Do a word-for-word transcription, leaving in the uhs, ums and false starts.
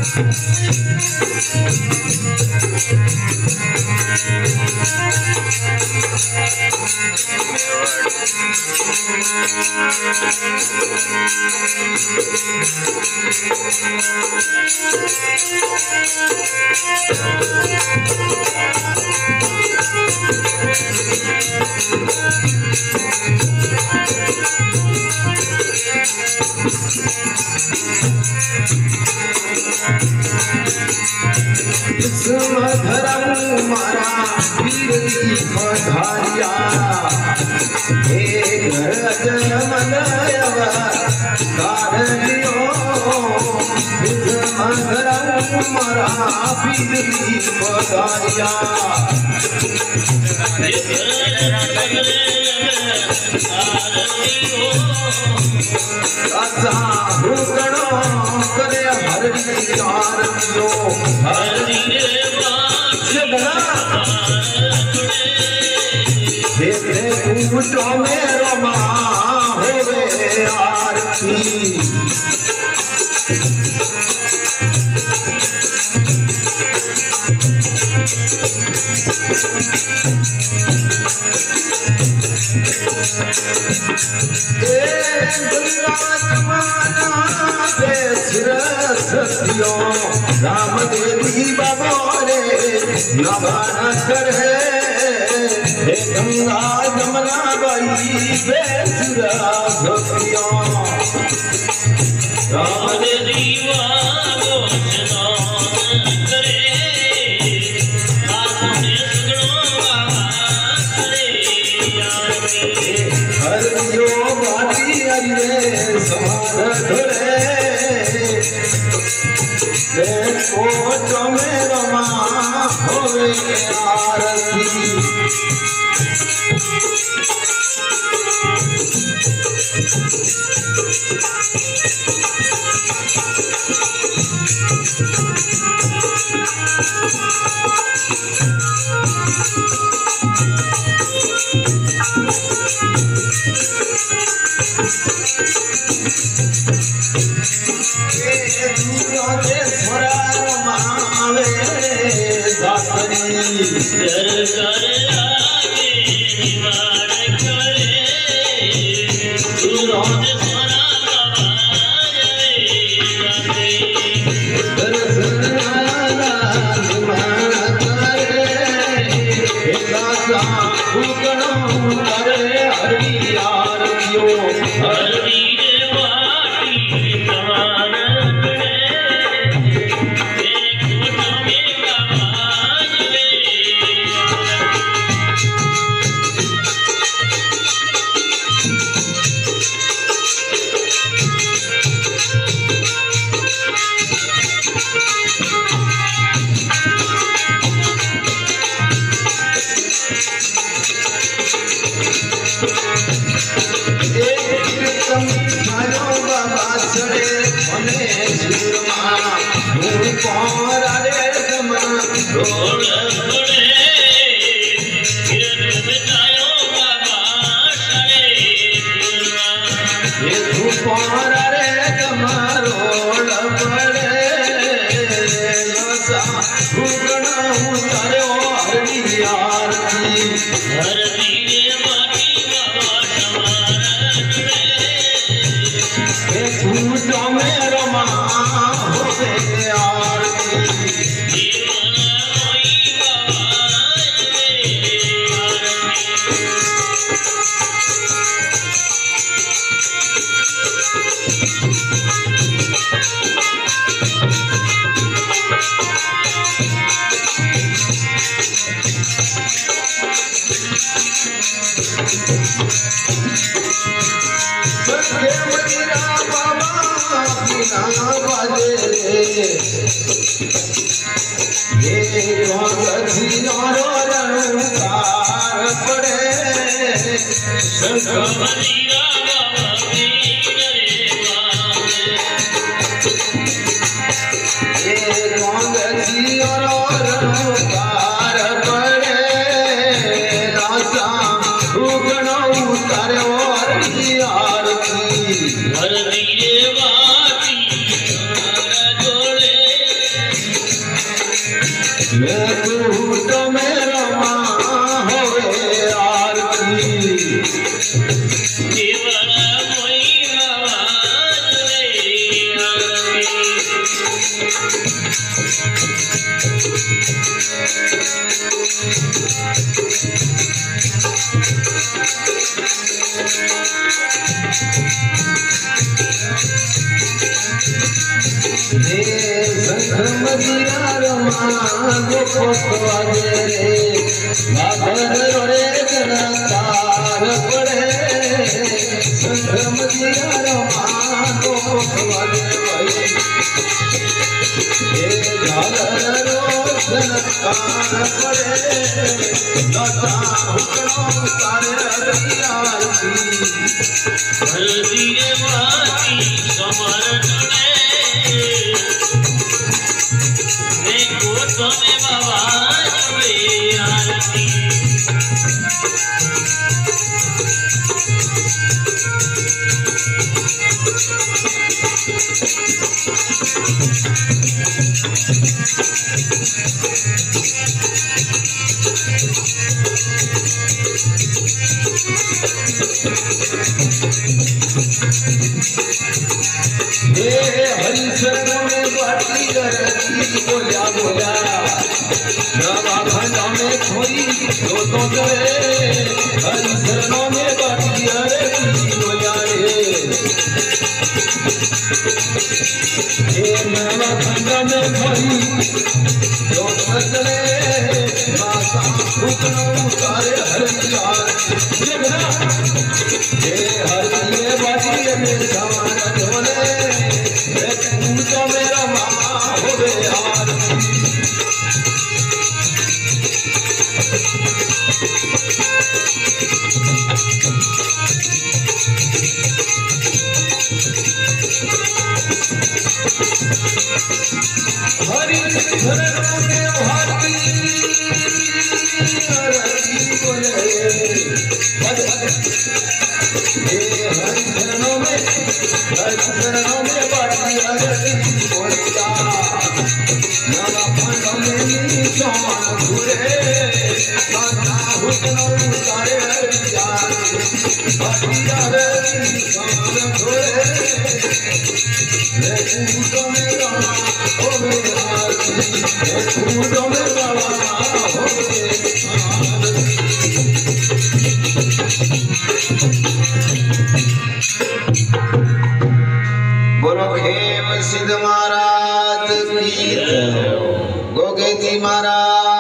धर्म मारा वीर की पधारिया हे घर जन्म लयवा कारणियो धर्म मारा वीर की पधारिया राजा भूगणो करे हरि कारनियो हरि कूटो में रमा होवे आरती राम देवी बाबा रे नवाना कर है गंगा जमुना बाई बेसुरा भक्तिया राम देवी बाबा करे हरियो बाटी अरे समाध धरे कोटो में रमा होवे आरती मैं कूट में रमा होवे आरती केवल कोई आवाज रे मदिरा रमा गोपवाजे रे बादल रे जनतार पड़े संग मदिरा रमा गोपवाजे भाई ये झालर रो जनतार पड़े लता हुकड़ों सारे हरियाली हल्दी रे माटी समर जुड़े तुम्हें बाबा जुड़े आरती हरिशरण में बाटी रखी बोला बोला नवा खंडा में खोई दो तो करे हरिशरण में बाटी रखी बोला रे ये नवा खंडा में खोई दो करे माता हुक्म सारे हरियार जगना ये हरिये बाटी में सामान ढोले तो मेरा मामा होवे आरती हरि शरण में हाथी हरि बोले भज भज ये हरि शरणों में हरि शरणों में बाटी हरि बोलता नवा फंडों में निशान घुरे माता हुक्म सारे हरियार बाटी हरि निशान घुरे मैं कूटों में रहा होवे आरती मैं कूटों में रहा होवे बोलो खेम सिद्ध महाराज की गोगे जी महाराज।